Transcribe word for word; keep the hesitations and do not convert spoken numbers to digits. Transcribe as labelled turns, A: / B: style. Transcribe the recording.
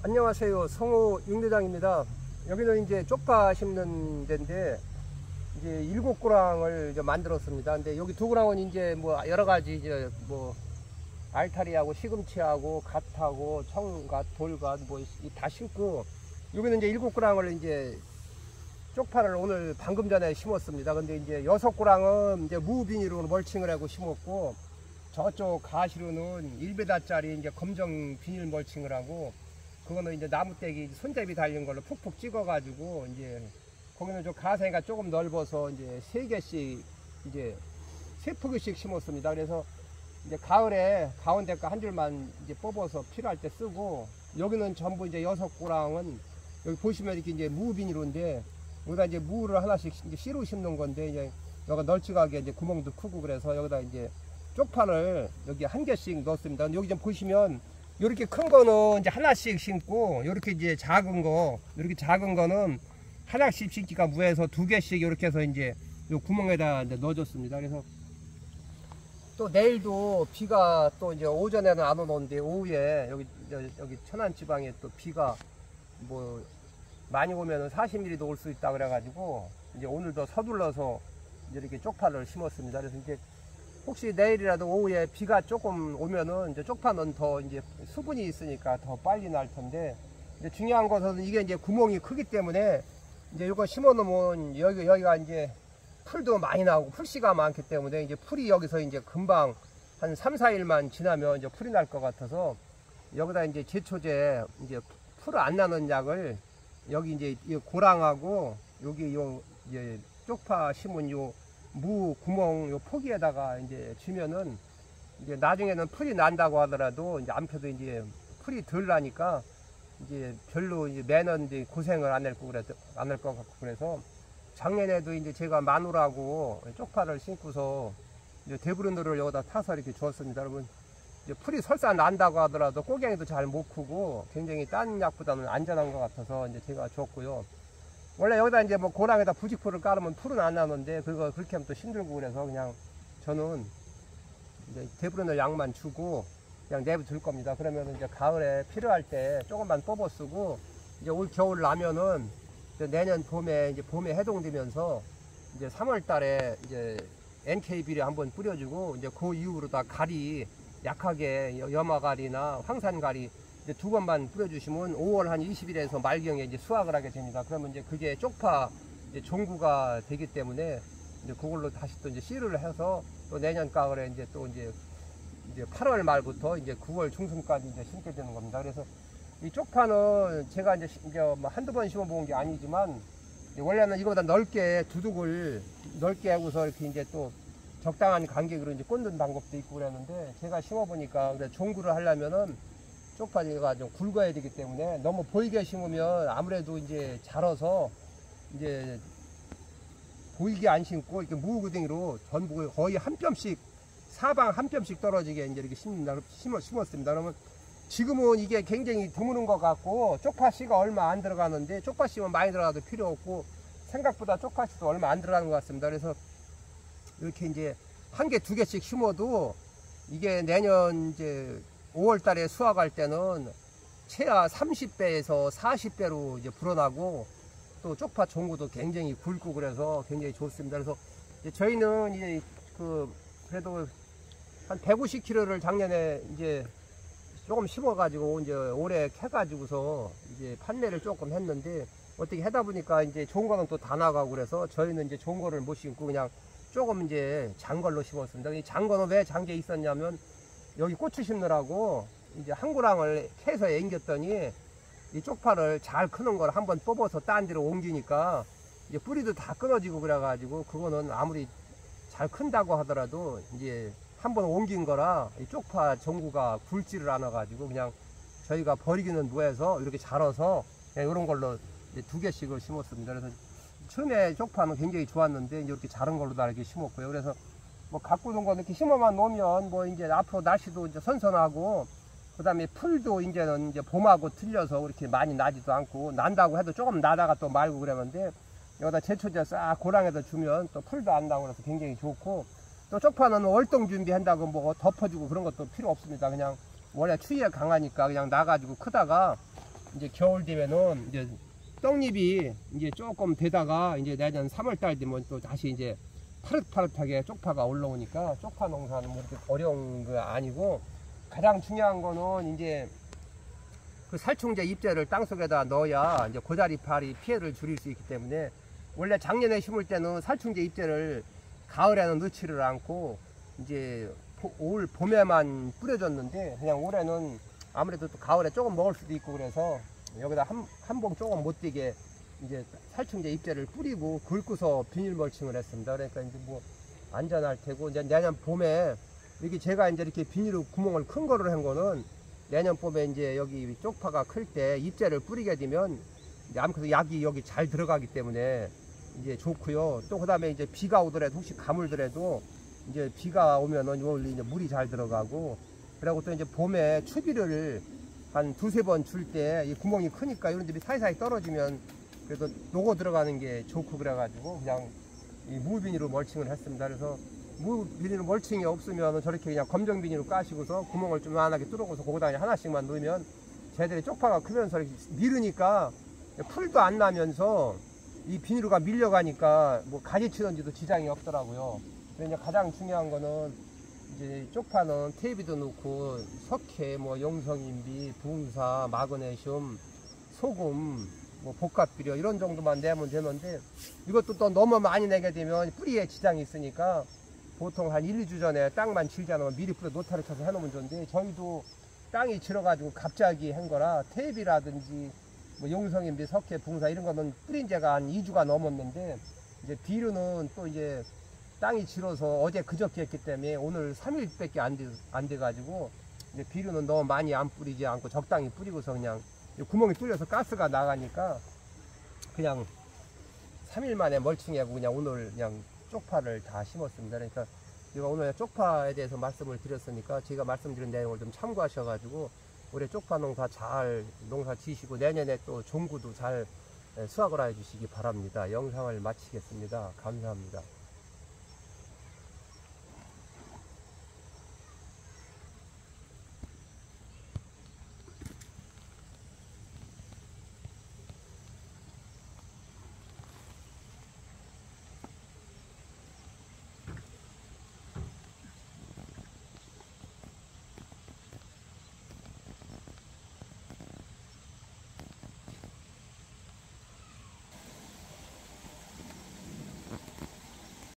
A: 안녕하세요. 성호 육내장입니다. 여기는 이제 쪽파 심는 데인데 이제 일곱 고랑을 이제 만들었습니다. 근데 여기 두 고랑은 이제 뭐 여러 가지 이제 뭐 알타리하고 시금치하고 갓하고 청갓, 돌갓 뭐 다 심고, 여기는 이제 일곱 고랑을 이제 쪽파를 오늘 방금 전에 심었습니다. 근데 이제 여섯 고랑은 이제 무비닐로 멀칭을 하고 심었고, 저쪽 가시로는 일 베다짜리 이제 검정 비닐 멀칭을 하고, 그거는 이제 나무떼기 손잡이 달린 걸로 푹푹 찍어가지고, 이제 거기는 좀 가생이가 조금 넓어서 이제 세 개씩 이제 세 포기씩 심었습니다. 그래서 이제 가을에 가운데 거 한 줄만 이제 뽑아서 필요할 때 쓰고, 여기는 전부 이제 여섯 고랑은 여기 보시면 이렇게 이제 무 비닐인데, 여기다 이제 무를 하나씩 이제 씨로 심는 건데, 이제 여기가 널찍하게 이제 구멍도 크고, 그래서 여기다 이제 쪽파를 여기 한 개씩 넣었습니다. 여기 좀 보시면 이렇게 큰 거는 이제 하나씩 심고, 이렇게 이제 작은 거, 이렇게 작은 거는 하나씩 심기가 무해서 두 개씩 이렇게 해서 이제 요 구멍에다 이제 넣어줬습니다. 그래서 또 내일도 비가 또 이제 오전에는 안 오는데 오후에 여기 여기 천안 지방에 또 비가 뭐 많이 오면은 사십 밀리미터도 올 수 있다 그래가지고 이제 오늘도 서둘러서 이제 이렇게 쪽파를 심었습니다. 그래서 이제 혹시 내일이라도 오후에 비가 조금 오면은 이제 쪽파는 더 이제 수분이 있으니까 더 빨리 날 텐데, 이제 중요한 것은 이게 이제 구멍이 크기 때문에 이제 이거 심어 놓으면 여기 여기가 이제 풀도 많이 나오고 풀씨가 많기 때문에 이제 풀이 여기서 이제 금방 한 삼, 사 일만 지나면 이제 풀이 날 것 같아서, 여기다 이제 제초제 이제 풀 안 나는 약을 여기 이제 이 고랑하고 여기 요 이제 쪽파 심은 요 무 구멍 요 포기에다가 이제 주면은 이제 나중에는 풀이 난다고 하더라도 이제 안 펴도 이제 풀이 덜 나니까 이제 별로 이제 매년 이제 고생을 안 할 거 그래 안 할 것 같고, 그래서 작년에도 이제 제가 마누라고 쪽파를 심고서 이제 데브르노를 여기다 타서 이렇게 주었습니다. 여러분, 이제 풀이 설사 난다고 하더라도 꼬갱이도 잘 못 크고 굉장히 딴 약보다는 안전한 것 같아서 이제 제가 줬고요. 원래 여기다 이제 뭐 고랑에다 부직포를 깔으면 풀은 안 나는데 그거 그렇게 하면 또 힘들고, 그래서 그냥 저는 이제 데브르노 약만 주고 그냥 내버릴 겁니다. 그러면 이제 가을에 필요할 때 조금만 뽑아 쓰고, 이제 올 겨울 나면은 이제 내년 봄에 이제 봄에 해동되면서 이제 삼월 달에 이제 엔케이 비료 한번 뿌려주고, 이제 그 이후로 다 가리 약하게 염화가리나 황산가리 이제 두 번만 뿌려주시면 오월 한 이십 일에서 말경에 이제 수확을 하게 됩니다. 그러면 이제 그게 쪽파 이제 종구가 되기 때문에 이제 그걸로 다시 또 이제 씨를 해서 또 내년 가을에 이제 또 이제 이제 팔월 말부터 이제 구월 중순까지 이제 심게 되는 겁니다. 그래서 이 쪽파는 제가 이제 이제 뭐 한두 번 심어 본 게 아니지만, 원래는 이거보다 넓게 두둑을 넓게 하고서 이렇게 이제 또 적당한 간격으로 이제 꽂는 방법도 있고 그랬는데, 제가 심어 보니까 종구를 하려면은 쪽파가 좀 굵어야 되기 때문에 너무 보이게 심으면 아무래도 이제 자라서 이제 보이게 안 심고 이렇게 무구덩이로 전부 거의 한 뼘씩 사방 한 뼘씩 떨어지게 이제 이렇게 심는다, 심어, 심었습니다. 그러면 지금은 이게 굉장히 드무는 것 같고 쪽파씨가 얼마 안 들어가는데, 쪽파씨만 많이 들어가도 필요 없고 생각보다 쪽파씨도 얼마 안 들어가는 것 같습니다. 그래서 이렇게 이제 한 개, 두 개씩 심어도 이게 내년 이제 오월 달에 수확할 때는 최하 삼십 배에서 사십 배로 이제 불어나고, 또 쪽파 종구도 굉장히 굵고 그래서 굉장히 좋습니다. 그래서 이제 저희는 이제 그 그래도 한 백오십 킬로그램를 작년에 이제 조금 심어가지고 이제 올해 캐가지고서 이제 판매를 조금 했는데, 어떻게 하다 보니까 이제 좋은 거는 또 다 나가고, 그래서 저희는 이제 좋은 거를 못 심고 그냥 조금 이제 장걸로 심었습니다. 이 장거는 왜 장게 있었냐면, 여기 고추 심느라고 이제 한 고랑을 캐서 앵겼더니 이 쪽파를 잘 크는 걸 한번 뽑아서 딴 데로 옮기니까 이제 뿌리도 다 끊어지고 그래가지고, 그거는 아무리 잘 큰다고 하더라도 이제 한번 옮긴 거라 이 쪽파 종구가 굵지를 않아 가지고 그냥 저희가 버리기는 뭐해서 이렇게 자라서 이런 걸로 이제 두 개씩을 심었습니다. 그래서 처음에 쪽파는 굉장히 좋았는데 이제 이렇게 자른 걸로 다 이렇게 심었고요. 그래서 뭐 갖고 온 거 이렇게 심어만 놓으면 뭐 이제 앞으로 날씨도 이제 선선하고, 그 다음에 풀도 이제는 이제 봄하고 틀려서 그렇게 많이 나지도 않고, 난다고 해도 조금 나다가 또 말고 그러는데, 여기다 제초제 싹 고랑에다 주면 또 풀도 안 나고 그래서 굉장히 좋고, 또 쪽파는 월동 준비한다고 뭐 덮어주고 그런 것도 필요 없습니다. 그냥 원래 추위에 강하니까 그냥 나가지고 크다가 이제 겨울 되면은 이제 떡잎이 이제 조금 되다가 이제 내년 삼월 달 되면 또 다시 이제 파릇파릇하게 쪽파가 올라오니까 쪽파 농사는 뭐 이렇게 어려운 거 아니고, 가장 중요한 거는 이제 그 살충제 잎제를 땅속에다 넣어야 이제 고자리파리 피해를 줄일 수 있기 때문에, 원래 작년에 심을 때는 살충제 잎제를 가을에는 넣지를 않고 이제 올 봄에만 뿌려줬는데, 그냥 올해는 아무래도 또 가을에 조금 먹을 수도 있고 그래서 여기다 한, 한 봉 조금 못 뛰게 이제 살충제 잎제를 뿌리고 긁고서 비닐 멀칭을 했습니다. 그러니까 이제 뭐 안전할 테고, 이제 내년 봄에 이게 제가 이제 이렇게 비닐로 구멍을 큰 거를 한 거는, 내년 봄에 이제 여기 쪽파가 클 때 잎제를 뿌리게 되면 이제 아무래도 약이 여기 잘 들어가기 때문에 이제 좋고요. 또 그 다음에 이제 비가 오더라도, 혹시 가물더라도 이제 비가 오면은 원래 이제 물이 잘 들어가고, 그리고 또 이제 봄에 추비를 한 두세 번 줄 때 이 구멍이 크니까 이런 데이 사이사이 떨어지면 그래도 녹아 들어가는 게 좋고, 그래가지고 그냥 이 무비닐로 멀칭을 했습니다. 그래서 무비닐로 멀칭이 없으면 저렇게 그냥 검정 비닐로 까시고서 구멍을 좀 요만하게 뚫어서 거기다 하나씩만 넣으면 쟤들이 쪽파가 크면서 이렇게 밀으니까 풀도 안 나면서 이 비닐로가 밀려가니까 뭐 가지 치는지도 지장이 없더라고요. 그래서 가장 중요한 거는 이제 쪽파는 테이비도 넣고 석회, 뭐 용성인비, 붕사, 마그네슘, 소금, 뭐 복합비료 이런 정도만 내면 되는데, 이것도 또 너무 많이 내게 되면 뿌리에 지장이 있으니까 보통 한 일, 이 주 전에 땅만 질지 않으면 미리 뿌려 노타를 쳐서 해놓으면 좋은데, 저희도 땅이 질어가지고 갑자기 한 거라 테이비라든지 뭐 용성인비, 석회, 붕사 이런 거는 뿌린 지가 한 이 주가 넘었는데, 이제 비료는 또 이제 땅이 질어서 어제 그저께 했기 때문에 오늘 삼 일밖에 안 돼, 안 돼가지고 이제 비료는 너무 많이 안 뿌리지 않고 적당히 뿌리고서 그냥 구멍이 뚫려서 가스가 나가니까 그냥 삼 일 만에 멀칭하고 그냥 오늘 그냥 쪽파를 다 심었습니다. 그러니까 제가 오늘 쪽파에 대해서 말씀을 드렸으니까 제가 말씀드린 내용을 좀 참고하셔가지고 올해 쪽파 농사 잘 농사 지시고 내년에 또 종구도 잘 수확을 해 주시기 바랍니다. 영상을 마치겠습니다. 감사합니다.